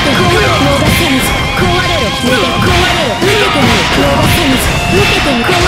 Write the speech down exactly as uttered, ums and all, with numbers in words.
てみろ。ノーバサムジ壊れろ。見て壊れろ。受けてみろ。ノーバサムジ受けてみろ。